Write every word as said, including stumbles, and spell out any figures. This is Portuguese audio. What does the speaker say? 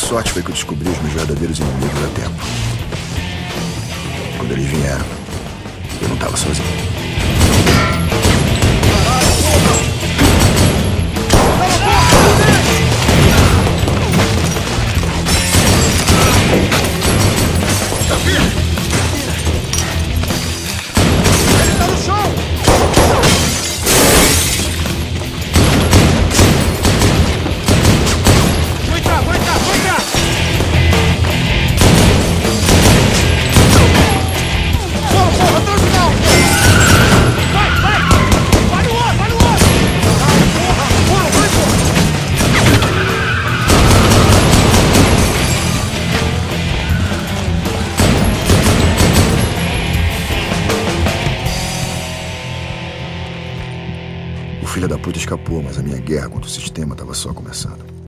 sorte foi que eu descobri os meus verdadeiros inimigos a tempo. Quando eles vieram, eu não estava sozinho. O filho da puta escapou, mas a minha guerra contra o sistema estava só começando.